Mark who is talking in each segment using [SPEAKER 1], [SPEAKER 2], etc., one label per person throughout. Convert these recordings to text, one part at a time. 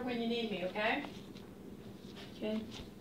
[SPEAKER 1] when you need me, okay?
[SPEAKER 2] Okay.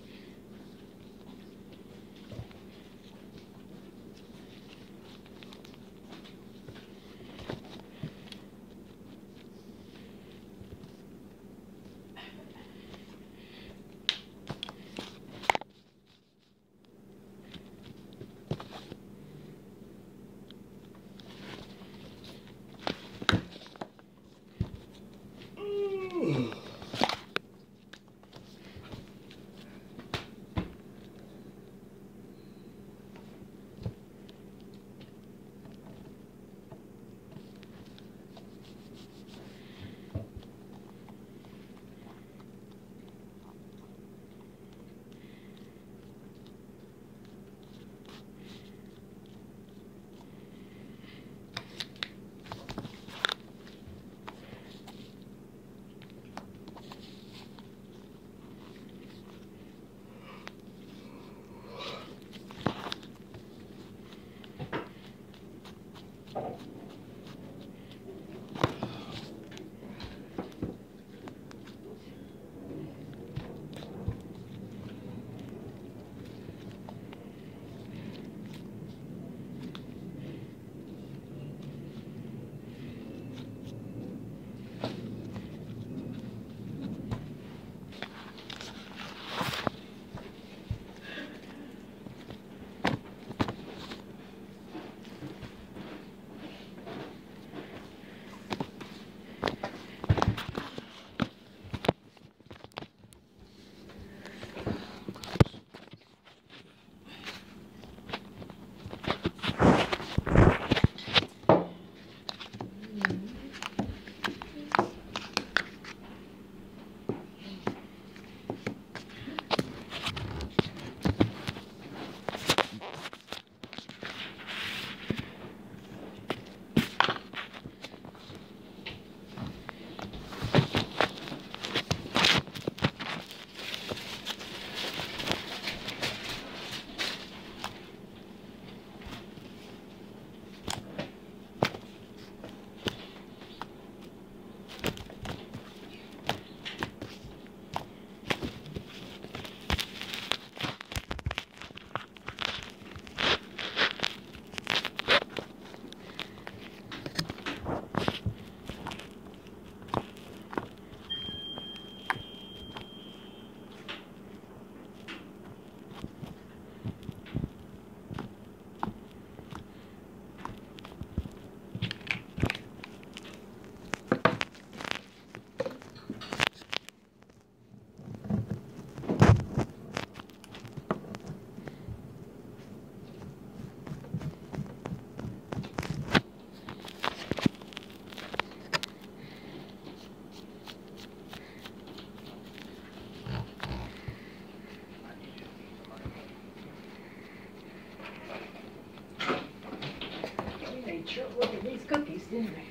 [SPEAKER 1] Sure, look at these cookies, didn't they?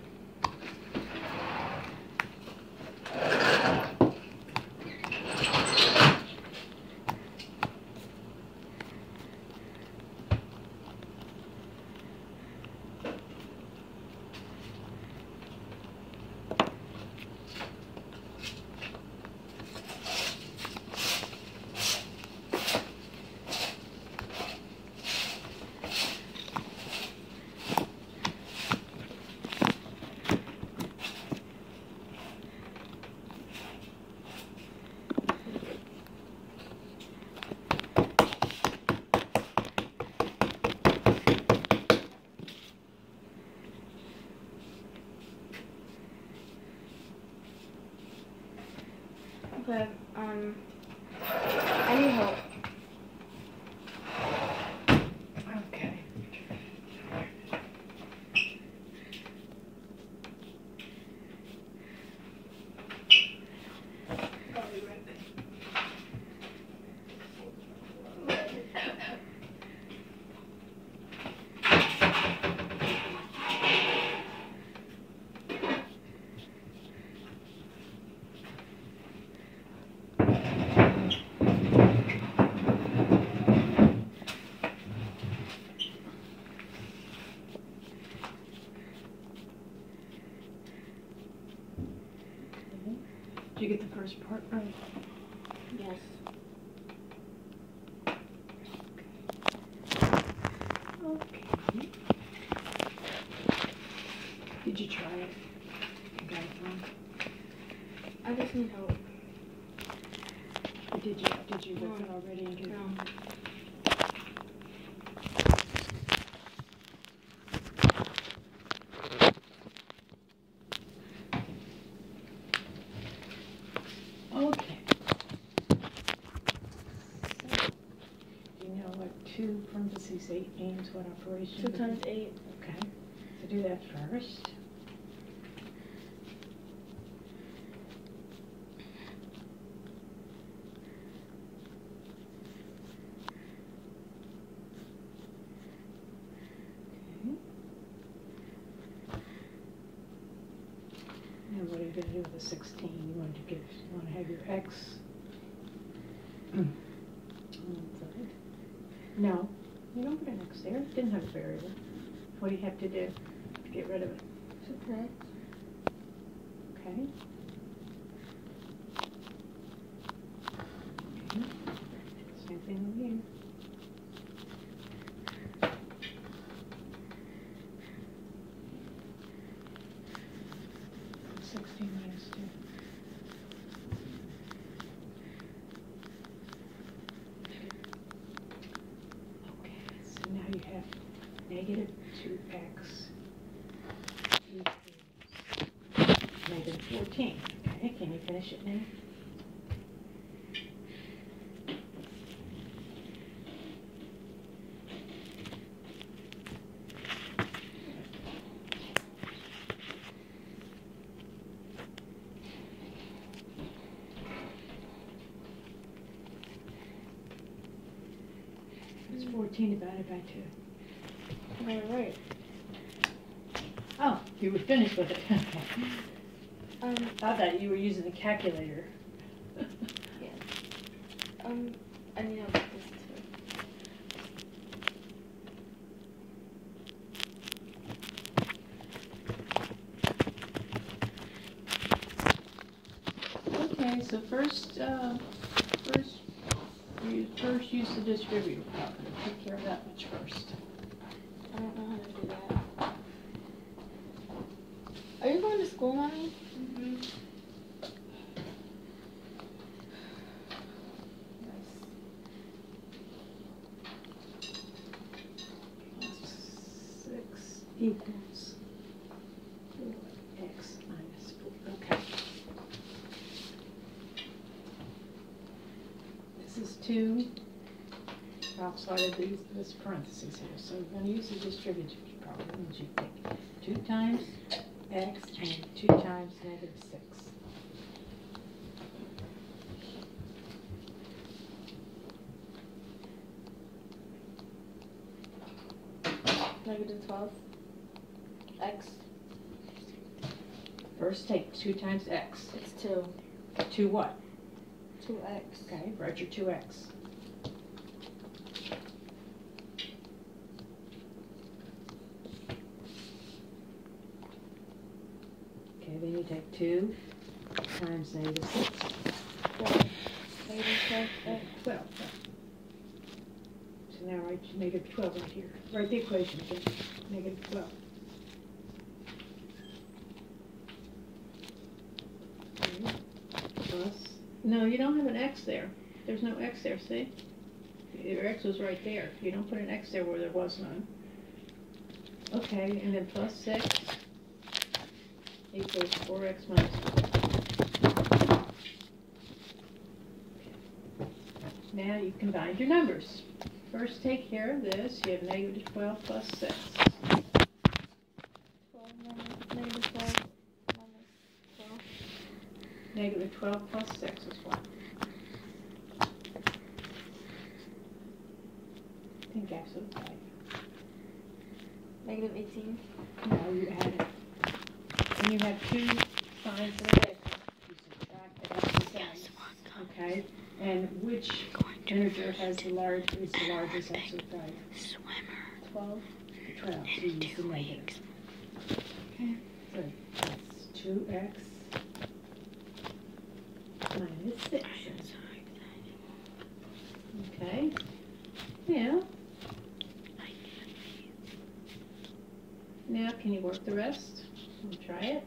[SPEAKER 2] But, I need help.
[SPEAKER 1] Okay.
[SPEAKER 3] first part right?
[SPEAKER 2] Yes.
[SPEAKER 3] Okay. Did you try it? You got it wrong?
[SPEAKER 2] I just need help.
[SPEAKER 3] Or did you look it already and get it
[SPEAKER 2] No.
[SPEAKER 3] wrong? Okay. So, do you know what 2 parentheses 8 means, what operation?
[SPEAKER 2] 2 times 8.
[SPEAKER 3] Okay, so do that first. Okay. Now what are you going to do with the 16? You want to have your x on one side. No, you don't put an x there. It didn't have a variable. What do you have to do to get rid of it?
[SPEAKER 2] Subtract.
[SPEAKER 3] Okay. Okay. Same thing over here. -2. Okay, so now you have -2x equals -14. Okay, can you finish it now? It's 14 divided by 2.
[SPEAKER 2] Right.
[SPEAKER 3] Oh, you were finished with it.
[SPEAKER 2] Um,
[SPEAKER 3] I thought you were using the calculator.
[SPEAKER 2] yeah. I need help with this too.
[SPEAKER 3] Okay, so first use the distributive property. Take care of that much first.
[SPEAKER 2] I don't know how to do that. Are you going to school, Mommy?
[SPEAKER 3] Mm-hmm. Yes. 6 equals 4x minus 4. Okay. This is 2 outside of this parentheses here. So we're going to use the distributive property. Means you take 2 times x and 2 times -6.
[SPEAKER 2] -12. X.
[SPEAKER 3] First take 2 times x.
[SPEAKER 2] It's 2.
[SPEAKER 3] 2 what?
[SPEAKER 2] 2x.
[SPEAKER 3] Okay, write your 2x. Okay, then you take 2 times -6.
[SPEAKER 2] 12. -12x.
[SPEAKER 3] 12. So now write -12 right here. Write the equation again. -12. Okay. Plus. No, you don't have an x there. There's no x there, see? Your x was right there. You don't put an x there where there was none. Okay, and then plus 6 equals 4x minus 4. Now you combine your numbers. First take care of this. You have -12 plus 6.
[SPEAKER 2] 12 minus -12 minus 12.
[SPEAKER 3] -12 plus 6 is what? Think absolute value.
[SPEAKER 2] -18.
[SPEAKER 3] No, you add it. When you have 2 signs in a dish, you subtract the absolute value. Okay? And which integer has the largest absolute value? 12? 12. So you use the negative. Okay? So that's 2x minus 6. Okay. Now, can you work the rest? We'll try it.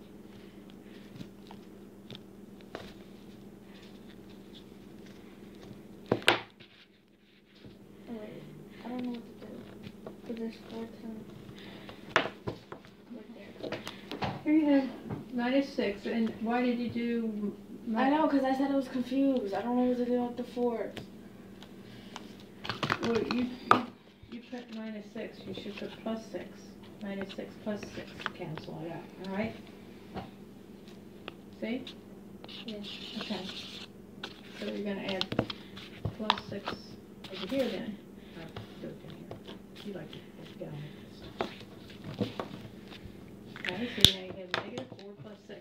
[SPEAKER 2] Oh, wait. I don't know what to do. But there's 4 times. Right there.
[SPEAKER 3] Here you have minus 6, and why did you do?
[SPEAKER 2] I know, because I said I was confused. I don't know what to do with the 4s.
[SPEAKER 3] Well, you put minus 6. You should put plus 6. Minus 6 plus 6. Cancel it out. All right. See?
[SPEAKER 2] Yeah.
[SPEAKER 3] Okay. So you're gonna add plus 6 over here then. Or do it down here. You like to put down like this. Okay. So now you have negative 4 plus 6.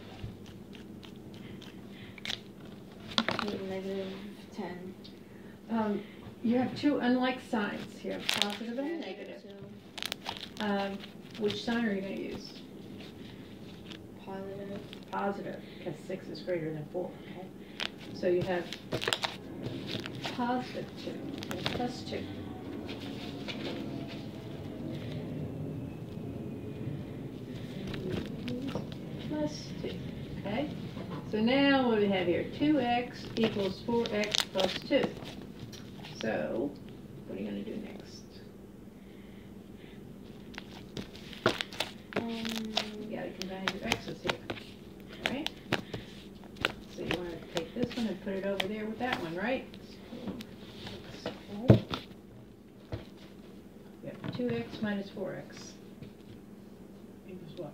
[SPEAKER 2] Negative 10.
[SPEAKER 3] You have two unlike signs. You have positive and negative. Which sign are you going to use?
[SPEAKER 2] Positive.
[SPEAKER 3] Positive, because 6 is greater than 4, okay? So you have positive 2 and plus 2. Plus 2, okay? So now what do we have here? 2x equals 4x plus 2. So, what are you going to do next? You got to combine your x's here, right? So you want to take this one and put it over there with that one, right? We have 2x minus 4x equals what?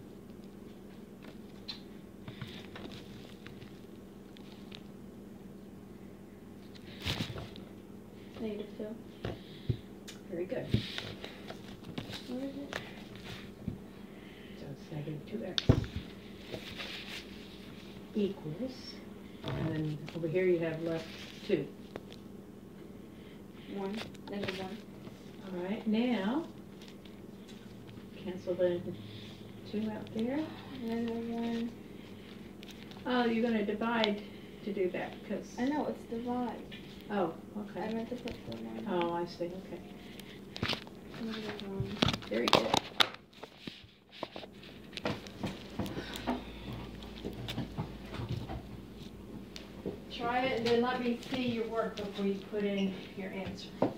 [SPEAKER 2] Negative 2.
[SPEAKER 3] Very good.
[SPEAKER 2] What is it?
[SPEAKER 3] So it's negative 2x equals, and then over here you have left 2.
[SPEAKER 2] 1. Negative 1.
[SPEAKER 3] All right, now cancel the 2 out there.
[SPEAKER 2] Negative 1.
[SPEAKER 3] Oh, you're going to divide to do that because.
[SPEAKER 2] I know, it's divide.
[SPEAKER 3] Oh,
[SPEAKER 2] I
[SPEAKER 3] okay.
[SPEAKER 2] meant to put the 1.
[SPEAKER 3] Oh, I see. Okay.
[SPEAKER 2] Negative 1.
[SPEAKER 3] Very good. Try it and then let me see your work before you put in your answer.